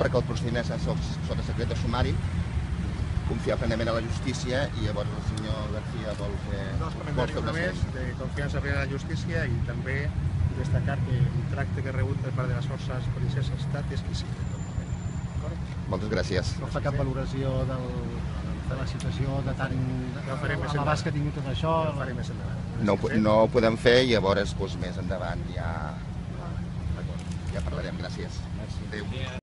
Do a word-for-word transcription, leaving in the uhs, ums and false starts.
perquè el procediment està sota secret de sumari, confiar plenament a la justícia i llavors el senyor García vol fer, Dos vol comentaris fer una només sèrie. de confiança plena en la justícia i també destacar que el tracte que he rebut per part de les forces policials ha estat exquisit en tot moment. Moltes gràcies. No fa cap valoració del, de la situació de tant Ja ho faré més l'abast que ha tingut tot això. Ja ho faré més endavant. No, no ho podem fer i llavors doncs, més endavant ja, ja parlarem. Gràcies. Adéu.